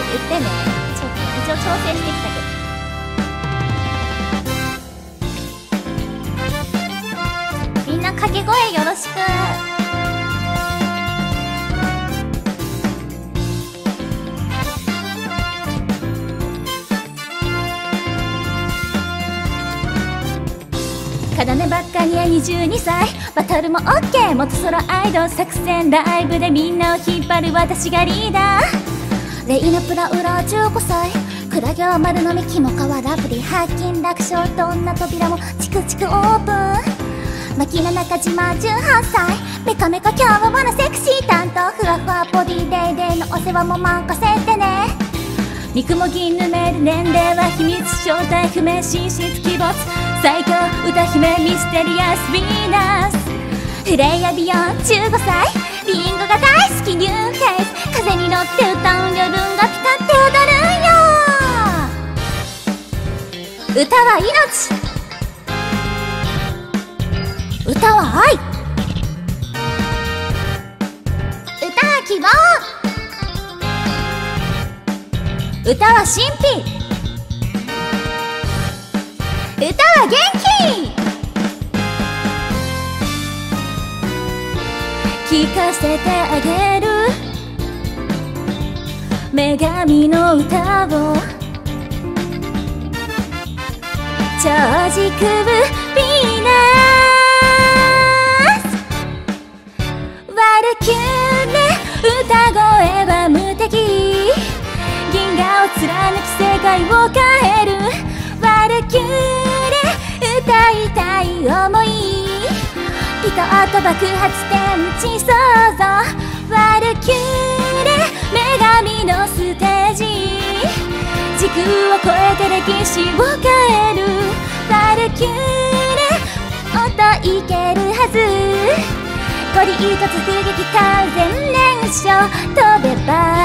言ってね。ちょっと一応調整してきたけど、みんな掛け声よろしく。片目ばっかには22歳、バトルも OK、 元ソロアイドル作戦、ライブでみんなを引っ張る私がリーダー。レイのプラウラ15歳、クラゲは丸のみ肝皮ラプリ、発金楽勝、どんな扉もチクチクオープン。牧野中島18歳、メカメカ今日はなセクシー担当、ふわふわボディデイデイのお世話も任せてね。肉も銀ぬめる年齢は秘密、正体不明、神出鬼没、最強歌姫ミステリアスヴィーナス。フレイヤビヨン15歳、リンゴが大好きニューフェイス、風に乗って歌う夜がピタって踊るんよ。歌は命、歌は愛、歌は希望、歌は神秘、歌は元気。聞かせてあげる女神の歌を、超時空ヴィーナス、ワルキューレ、歌声は無敵、銀河を貫き世界を変える、ワルキューレ、歌いたい想い、ピトーと爆発天地創造、ワルキューレ、女神のステージ、時空を超えて歴史を変える、ワルキューレ、音いけるはず、ゴリ一つ突撃完全燃焼、飛べば